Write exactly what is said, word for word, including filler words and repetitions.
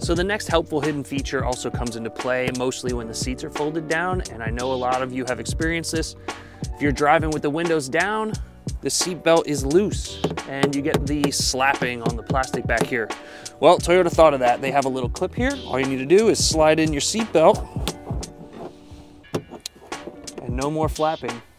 So the next helpful hidden feature also comes into play mostly when the seats are folded down, and I know a lot of you have experienced this. If you're driving with the windows down, the seat belt is loose and you get the slapping on the plastic back here. Well, Toyota thought of that. They have a little clip here. All you need to do is slide in your seat belt and no more flapping.